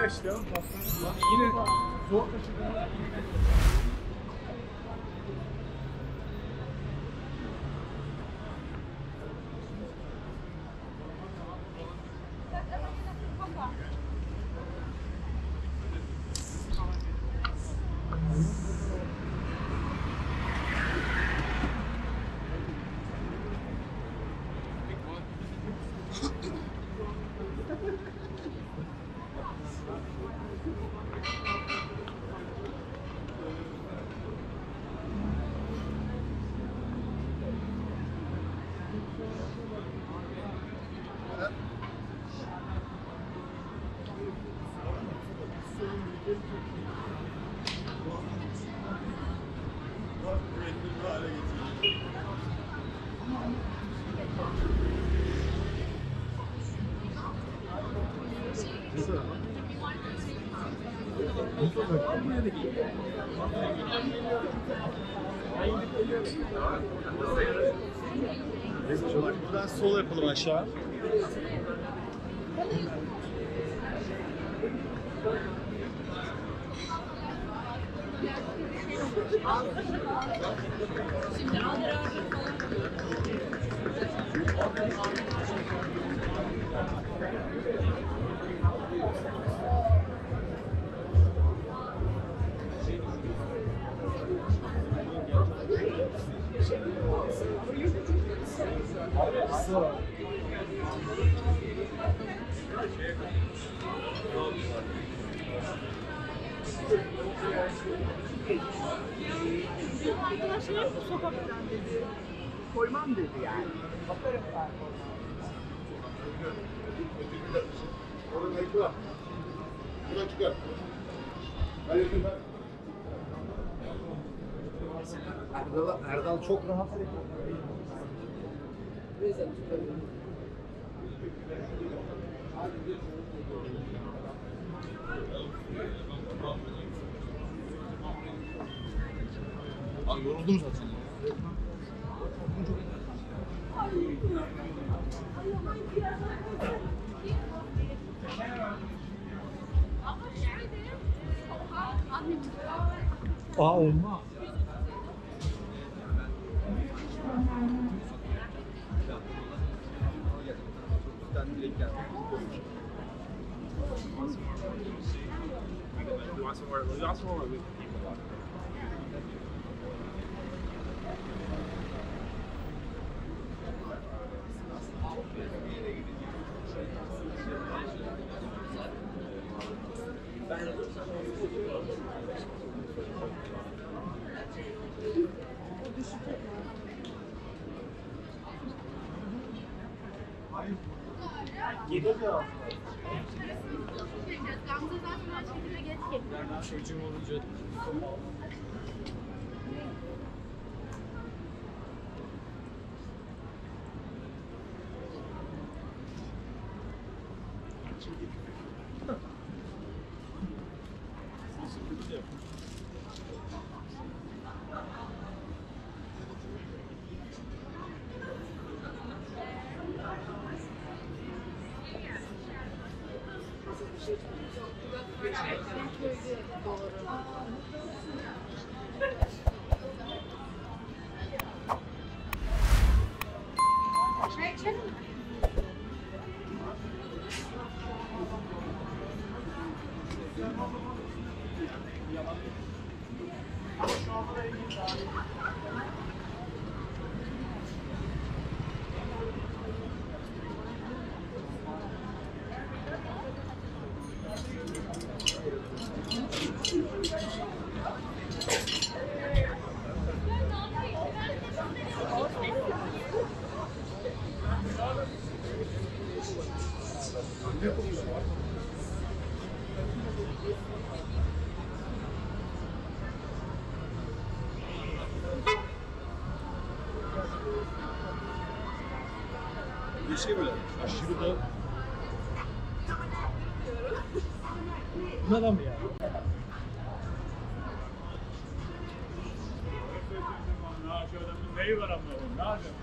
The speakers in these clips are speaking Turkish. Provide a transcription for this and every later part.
Buraya açtım. Yine zor taşıdım. Buradan sol yapalım aşağı. Arkadaşlar bu sokaktan dedi. Koymam dedi yani. Bakarım ben. Buradan çıkar. Erdal çok rahat. Abi yoruldum zaten. Aa olmaz. Gamze zaten her şekilde geç geliyor. Çocuğum olunca Bir şey böyle aşırı da Bunlar mı ya? neyi var anlamadım. Ne yapacağım?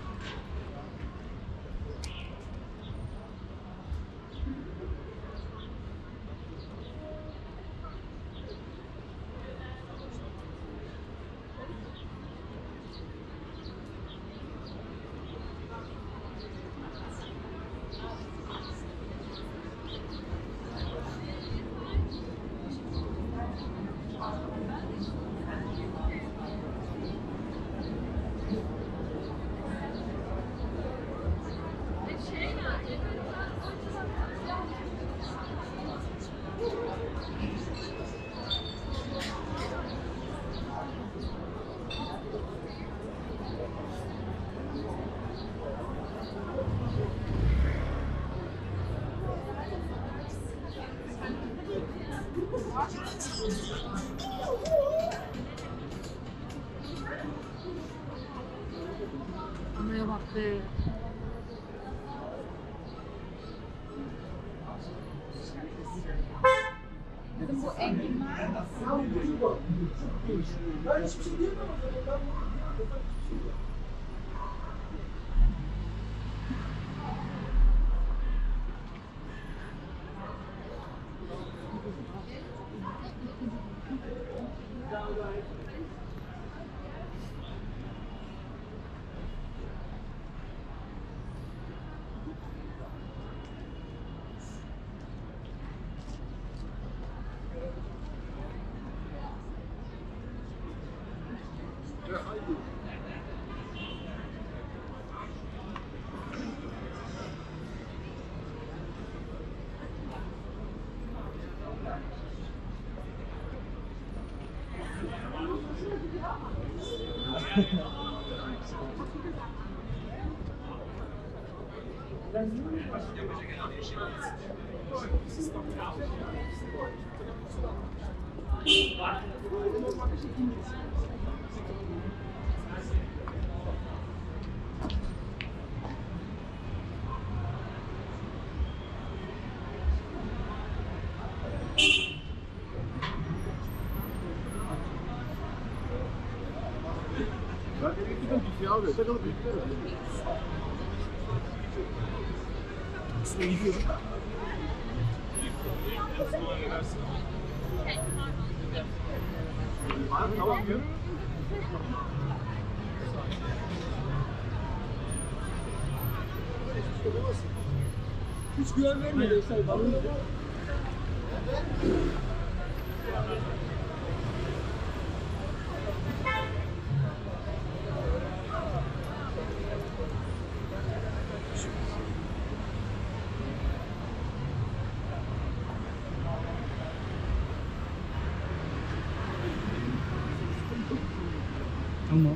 Anaya bak be. Bizim bu enginler Hiç güven vermedi işte bana. Tamam.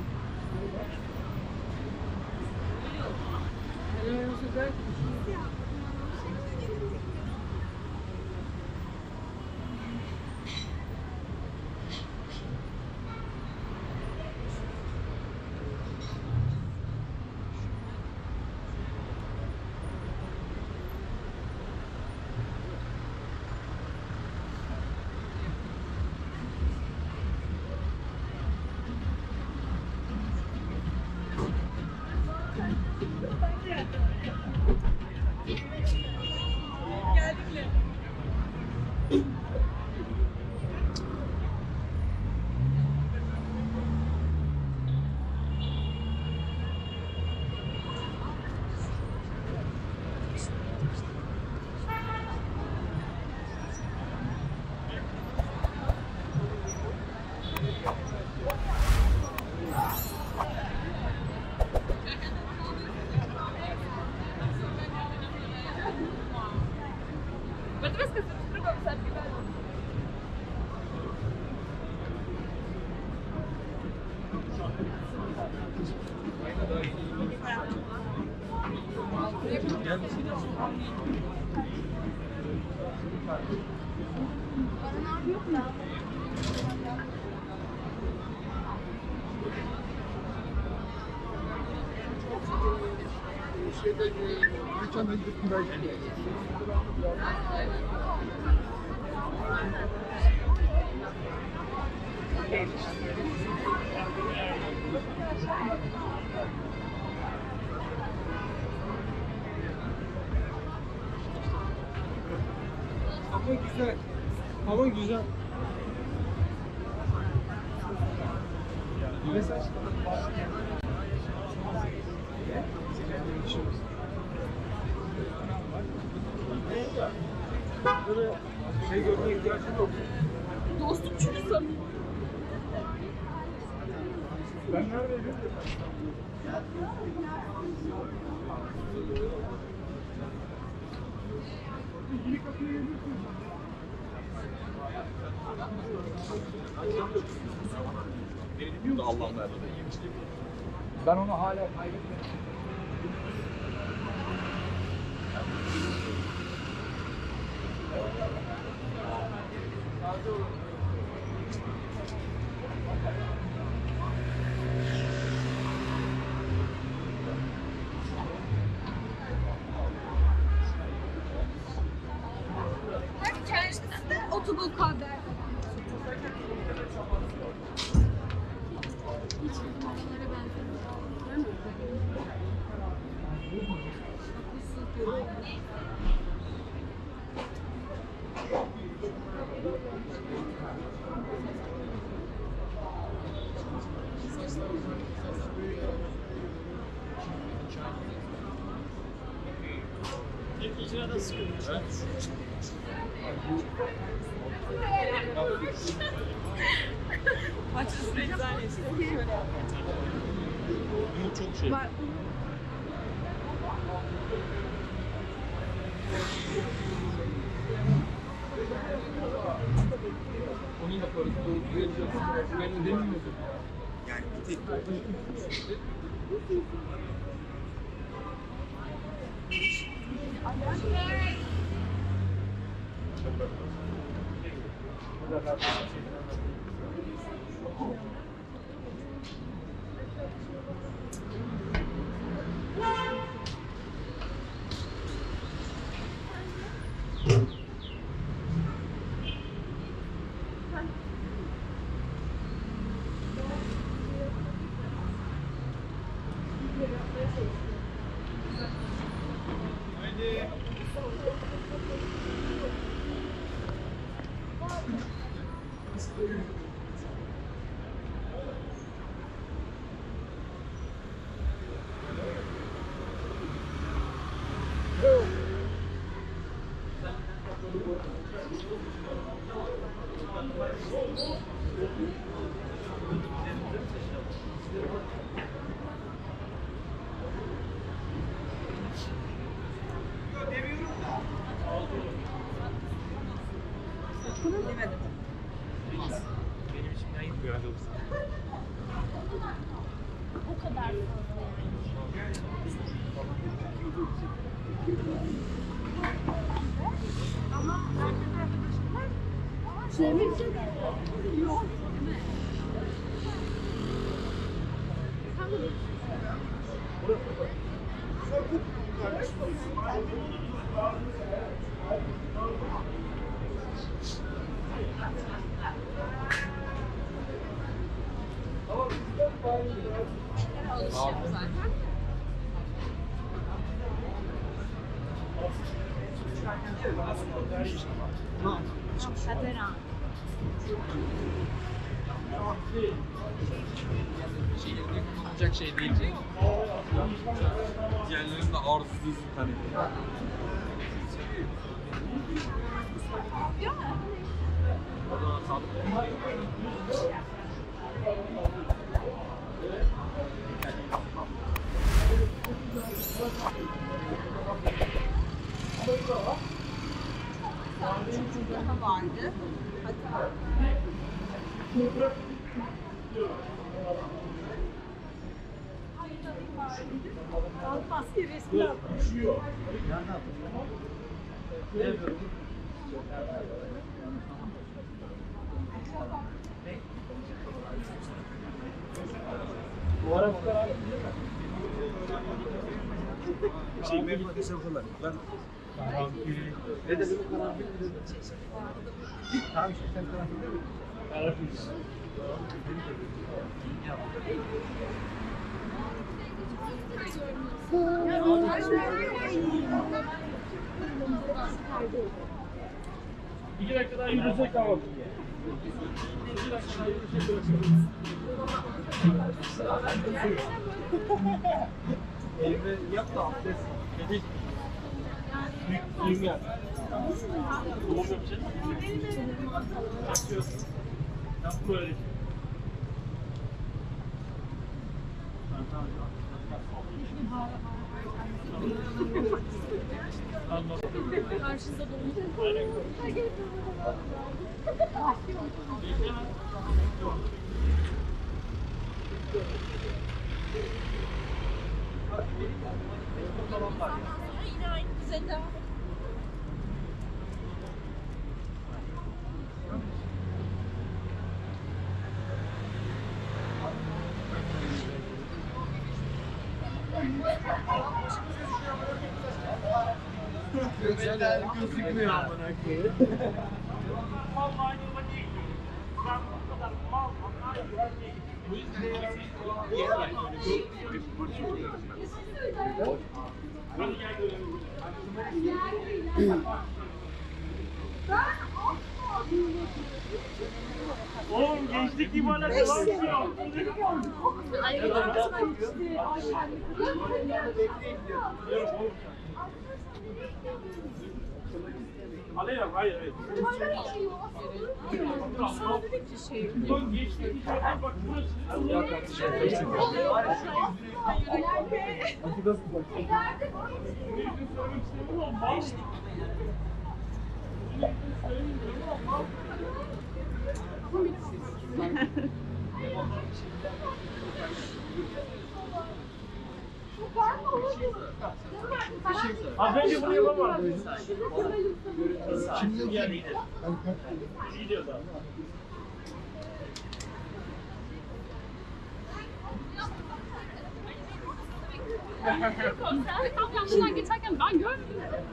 Ama güzel. Ama güzel. Mesela böyle şey görmeye ihtiyacım yok. dostum çünkü samimi. Ben neredeydim? Benim de Allah'ım verdi. Ben onu hala kaybetmedim. Inevitable kader. Hiç bizim oralara benzemiyor. Değil mi? Haklısın. İçine de sıkılmış. Açısı güzel işte. Şöyle. Umut çok şey. Var. Onu yaparız. Ben demiyorum. Yani bir tek Demedim. benim içimden gitmiyor herhalde. O kadar fazla ama erkek arkadaşım var. Sevmeyecek mi? Yok. Değil mi? Sen de alışacağım zaten. Kaderan. Şehirde kullanılacak şey değil. Diğerlerinin de arsız hani. O da sadık. Daha vardı. Hadi. Maske resmi yapmış. Şey benim arkadaşlar falan. Ben Ne dedim karanfil mi dedim? Tamam işte sen karanfil değil mi? Karanfil. İki dakika daha yürüsek ama. 2 dakika daha yürüsek Elime yap da abdest. Dedik. Suyum ya. Doğum yapacağız. Yapıyorsun. Tam böyle. Anladım. Karşında dolmuş. Yine aynı güzel devam. Gözükmüyor amına koyayım. Oğlum gençlik gibi hala devam ediyor. Hayır, hayır. Ulan gençlik bak burası. Ya kardeşim. Az önce bunu yapamadım. Şimdi Gidiyor da. Tam karşıdan geçerken ben görmedim.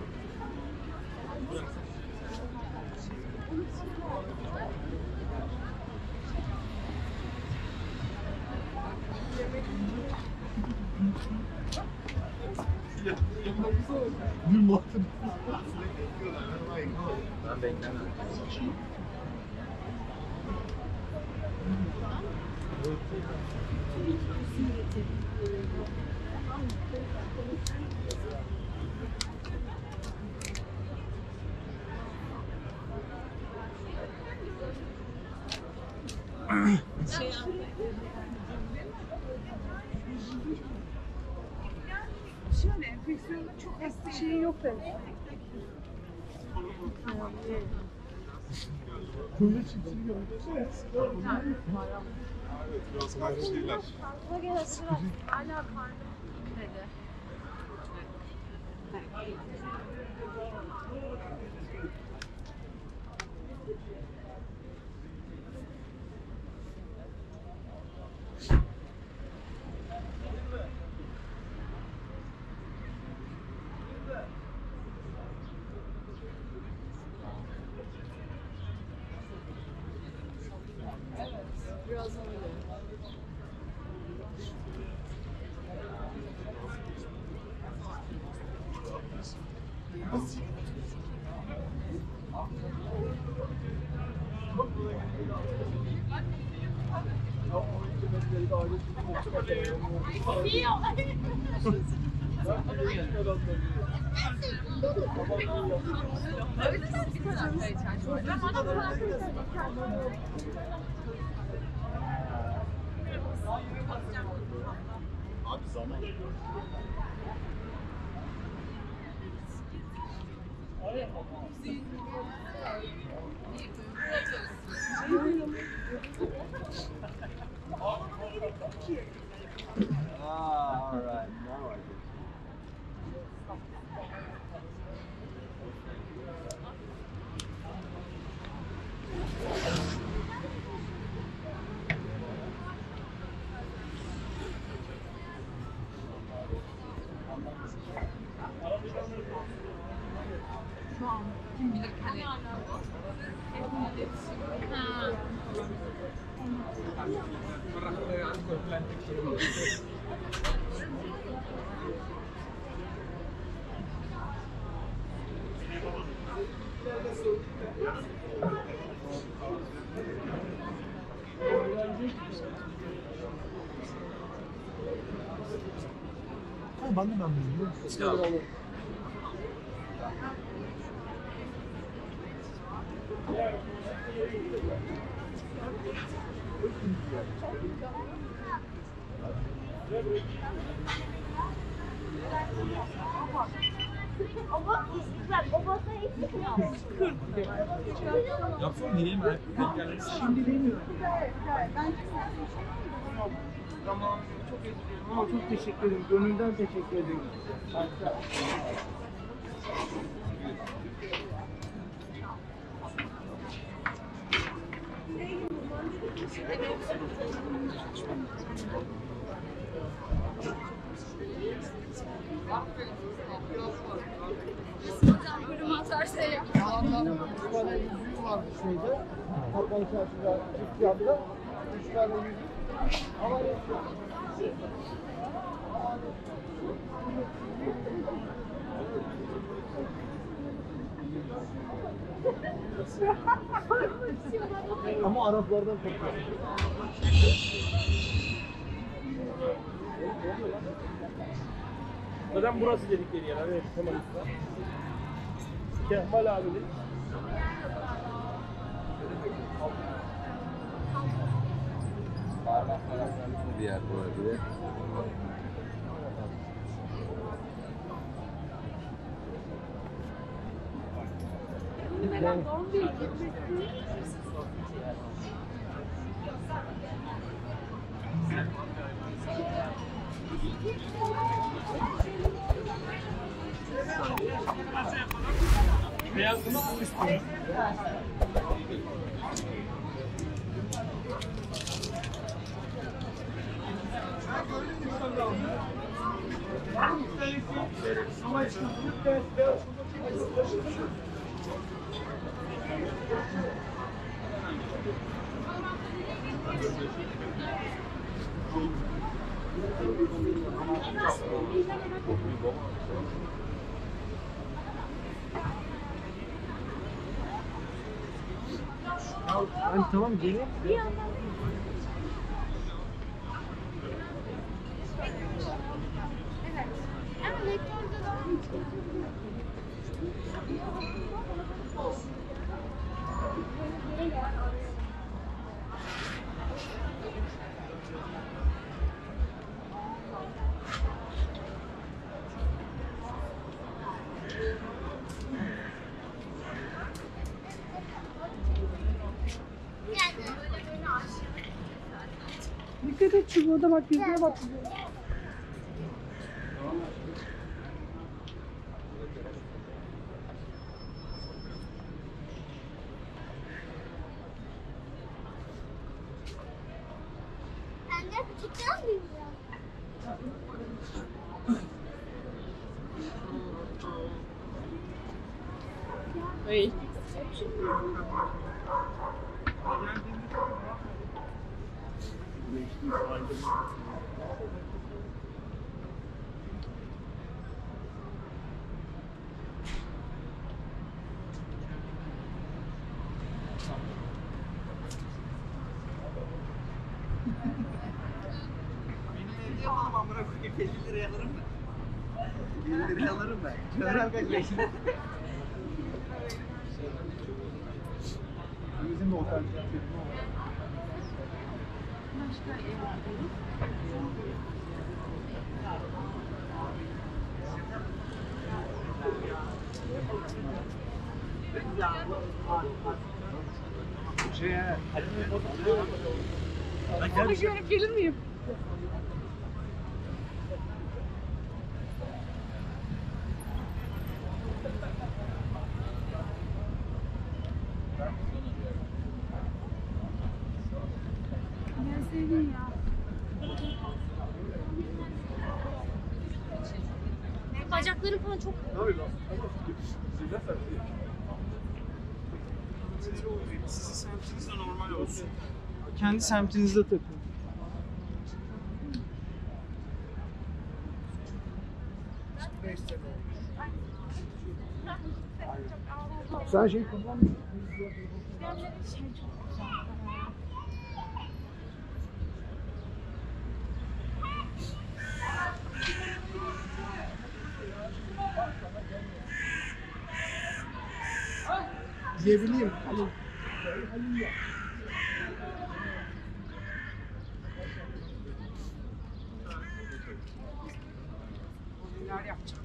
bir muhatım. Ben beklemem. Şöyle enfeksiyonun çok hasta şeyi yok tabii. Böyle çiftçilik yapıyor. Biraz farklı şeyler. Hala karnım dedi. Abi zaman. All right. Now I do. Şu an kim bilir hani. Ha. Ben de bilmiyorum. Yapsın diyeyim ben. Şimdi demiyorum. Tamam, çok özür dilerim ama çok teşekkür ederim. Gönülden teşekkür ederim. Hocam bölüm atarsa ya. çarşısı vardı şeyde. Kapalı çarşıda, çift yanında. 3 tane yüzük. Ama ama Araplardan korkuyor. Zaten burası dedikleri yer. Evet, hemen üstte. Kemal abinin. Parmak parmaklarında bir yer olabilir. Beyazını bu istiyor. Hani tamam gelin. Dikkat et çubuğuna bak, yüzüne bak. Ben de küçükten büyüyorum. İyi. Benim evde yapalım amına koyayım. 50 liraya alırım ben. 50 liraya alırım ben. Çözer kaç yaşında. Bizim de otel. Sana güvenip gelir miyim? Ben sevdim ya. Bacaklarım falan çok... Sizin semtinizde normal olsun. Kendi semtinizde takın. Sen şey kullanmıyorsun. Diyebileyim. Hani Neler yapacağım?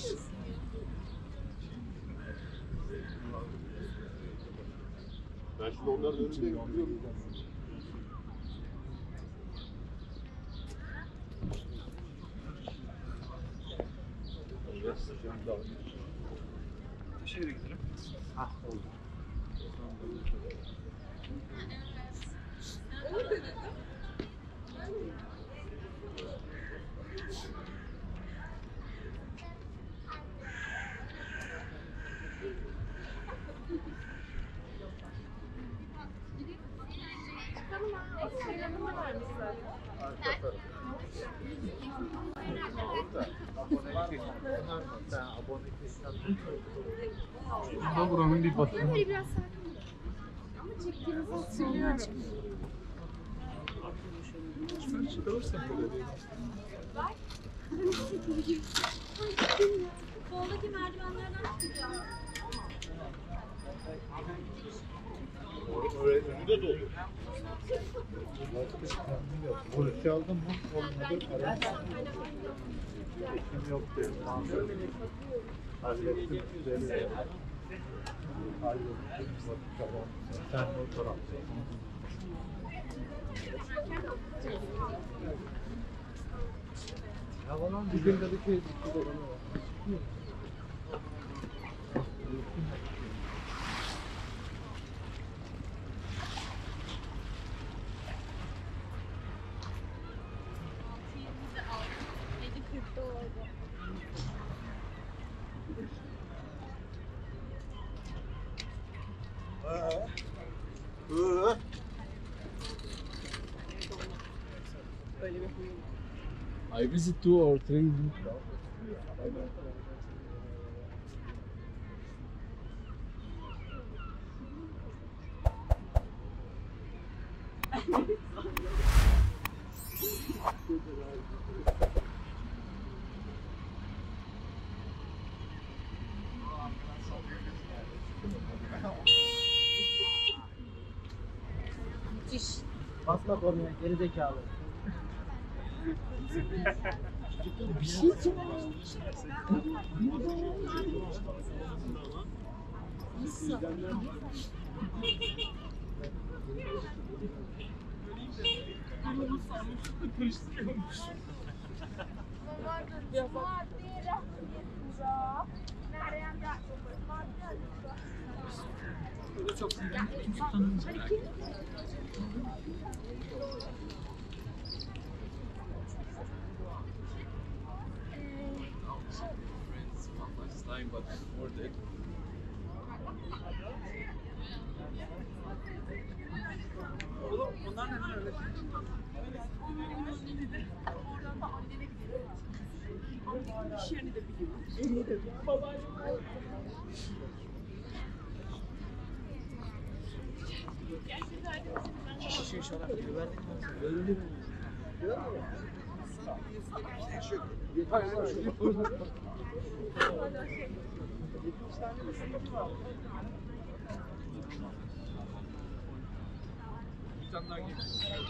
Ben şimdi onların önünde gidiyorum. şehre gidelim. Ah oldu. da buranın bir basını. Böyle biraz sakin. Ama çektiğinizi söylüyorum. Çıkarırsak böyle. Soldaki merdivenlerden çıkacağım. Önünde dolu. Polisi aldım mı? Olmadı. İşim yok diye. Hallettim. Sen o tarafta. Havalan bugün Kadıköy'e gitti. I visit 2 or 3. Basma kornaya geri zekalı. Bir şey but worth it. Oğlum onlar neden öyle? İş yerini de biliyor. Şişe şarap diyor. Verdik mi? Öyle mi? İnsanlar gibi.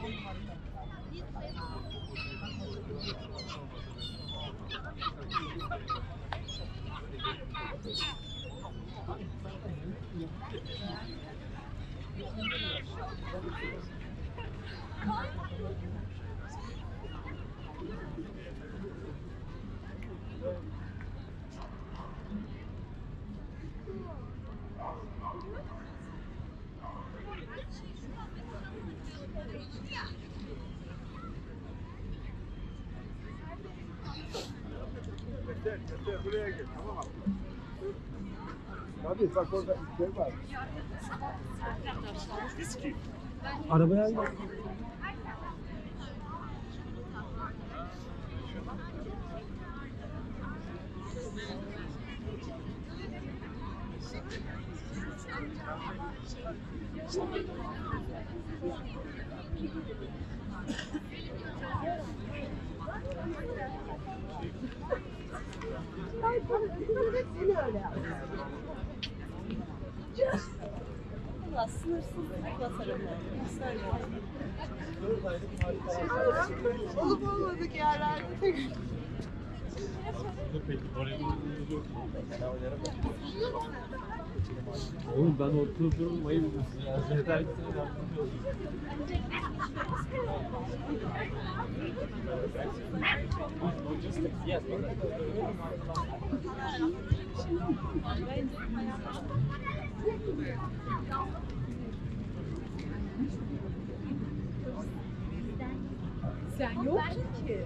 Yeter, buraya gel. Tamam abi. Hadi bak orada bir şey var. Viski. Arabaya al. Olup olmadık yerlerde. Oğlum ben oturmayı biliyorsun ya. Yeter ki sana yardımcı olayım. Yes. Sen yok ki.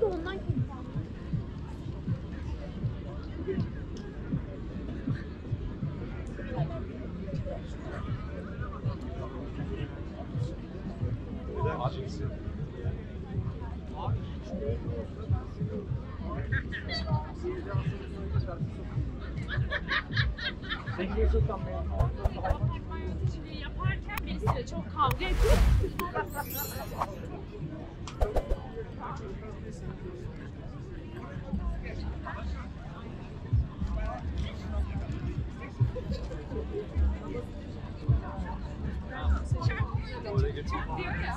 ondan keyif aldım. Apartman yöneticiliği yaparken birisiyle çok kavga ettim. Diyor ya.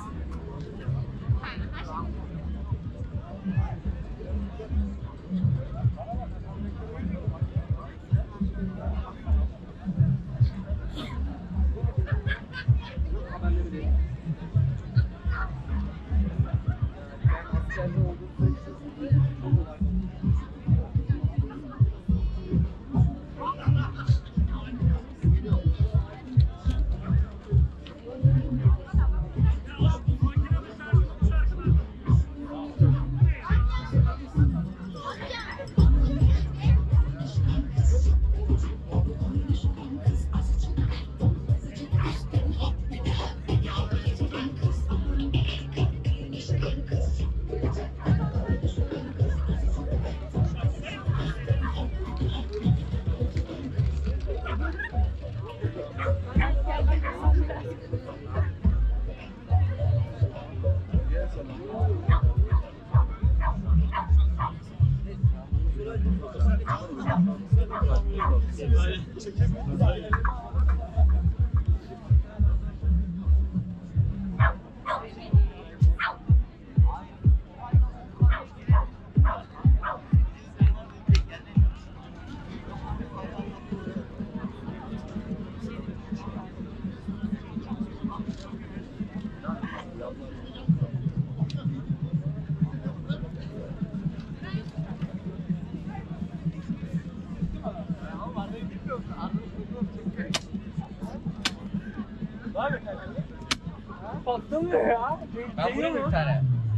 Patlamıyor ya. Ben vurayım bir tane.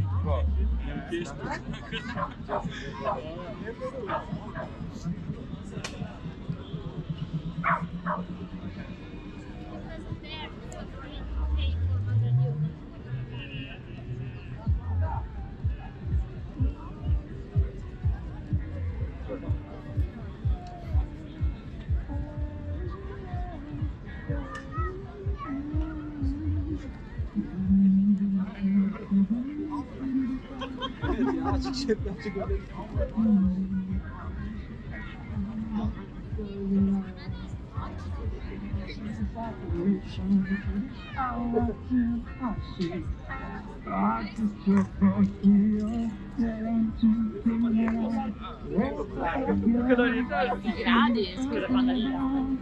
Bu kadar yeter mi? Gradi, scrivania.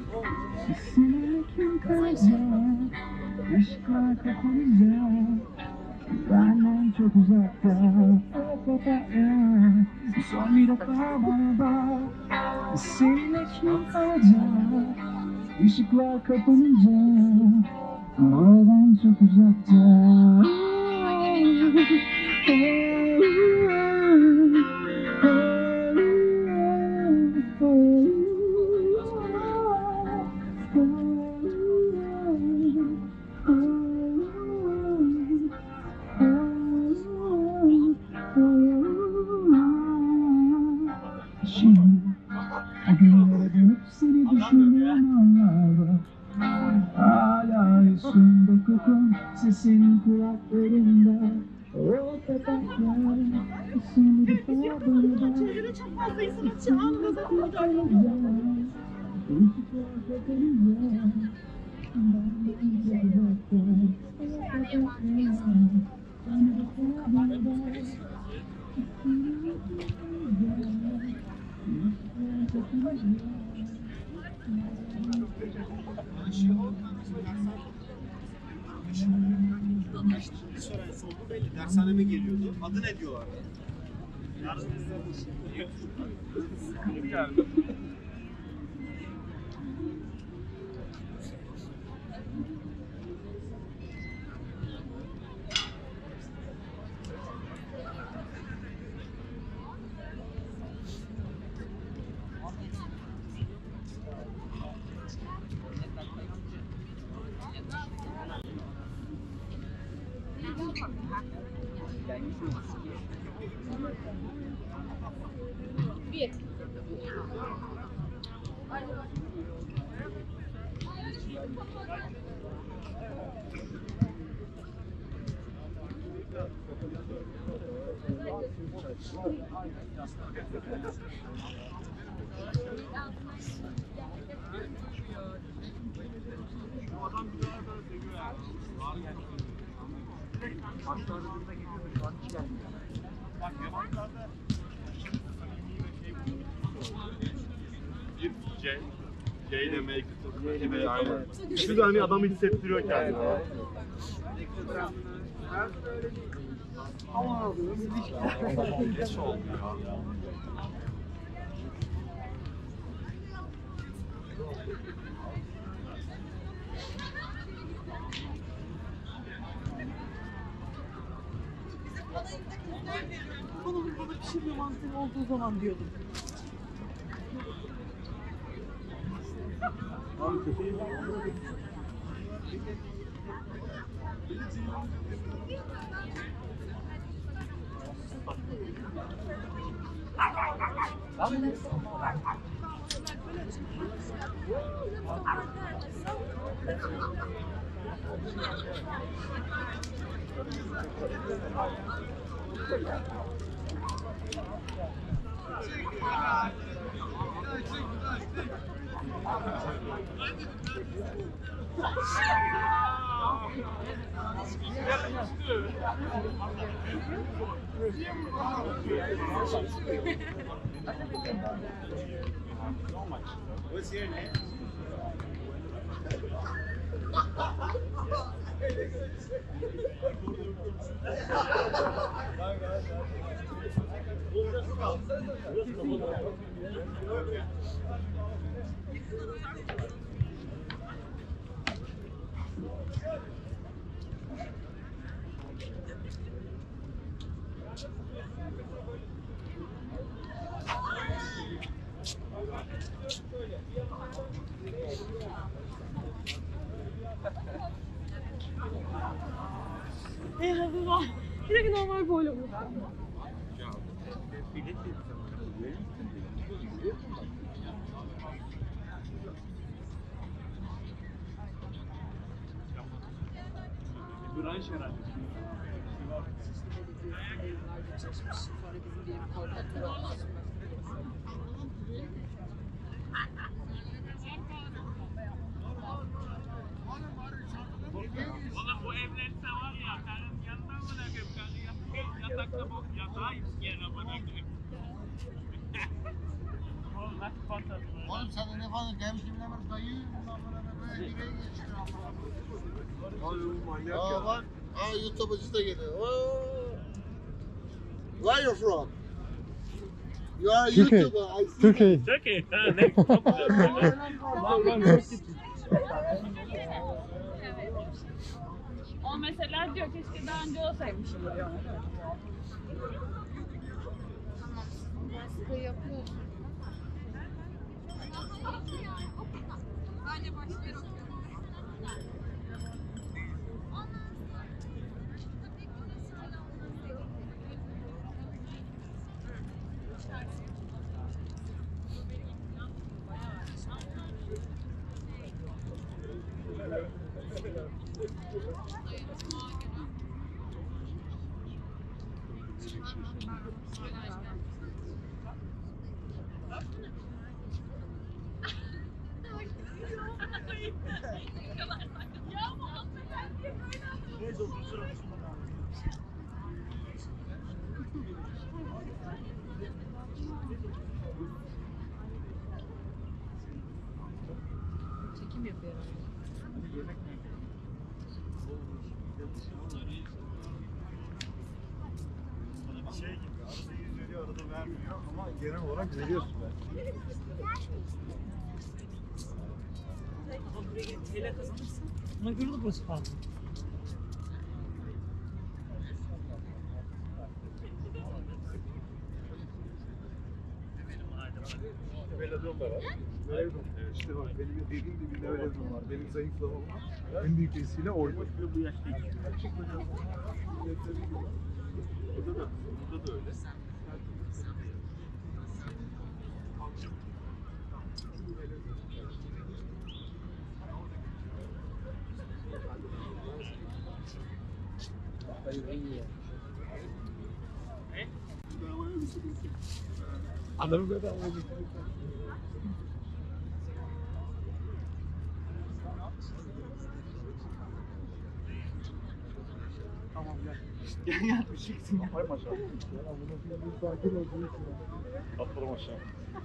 Benden çok uzakta son bir defa bana bak. Seninle kim kalacak? Işıklar kapanınca oradan çok uzakta. Seni düşünüyorum anlarda. Hala üstünde kokun, sesin kulaklarımda. O topraklar, son bir defa bana. Çevrede çok fazla insanatçı anladı. Sonrası oldu belli. Dershaneme geliyordu. Adı ne diyorlardı? Bir. Adam bir daha da seviyor yani. Başlarında geliyordu şu an hiç gelmiyor. Bak yabancılarda J ile make aynen. Bir de hani adamı hissettiriyor kendini. Ama alıyorum ilişkiler. Geç oldu ya. Bana pişirme mantığı olduğu zaman diyordum. What's your name? Eyvallah. Bir de normal böyle olur. Branş herhalde. Oğlum bu evlense var ya, karın yanından mı ne yapayım? Karın yatakta bu yatağı yerine bırakayım. Oğlum nasıl patladı böyle? Oğlum sen ne falan gelmiş gibi hemen dayı böyle direğe geçiyor. Abi bu manyak ya. Bak. YouTube'cu da geliyor. Where are you from? You are a YouTuber. I see. Türkiye. Türkiye. Ha ne? Çok güzel. O mesela diyor keşke daha önce olsaymışım diyor. Baskı yapıyorsun. Çekim yapıyor herhalde. Şey gibi, arada 100 veriyor, arada vermiyor ama genel olarak veriyorsun ben. Ona göre de burası pahalı. Velodrom var abi. Velodrom. İşte bak benim dediğim gibi bir velodrom var. Benim zayıflamam var. En büyük vesile oydu. Bu yaşta Burada da öyle. Adamı bedavaya götürüyor. Tamam gel. Gel düşeceksin ya. Hay maşallah. Bunu bir sakin ol. Atlarım aşağı.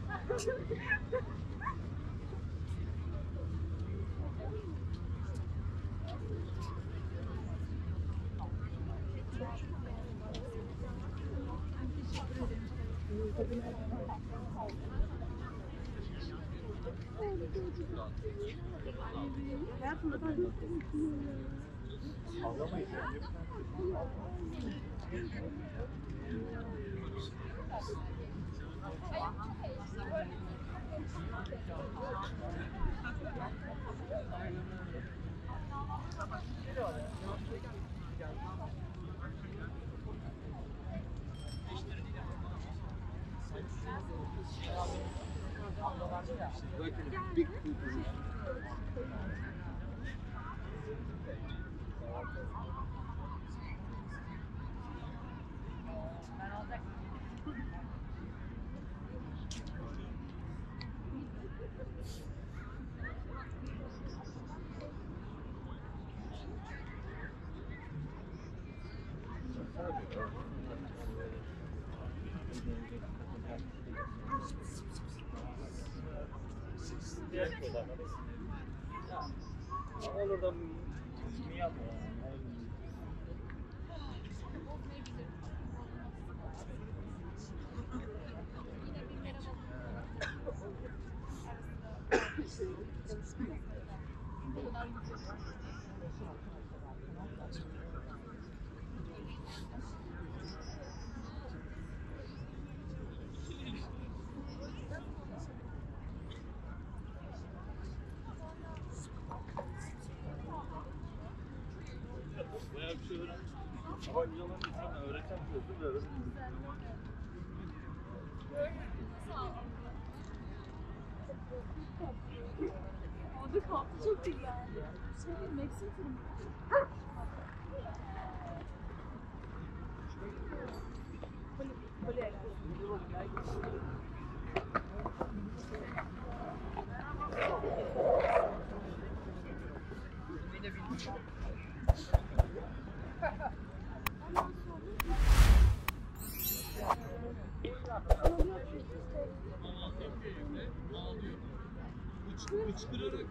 Big food. Olur da mi yapma. Bayağı bir şey öğrendim. Ama güzel öğreten bir öğrendim. Orada kalktı çok güzel. Meksik Hıçkırarak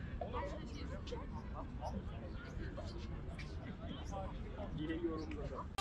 Yine yorumladım.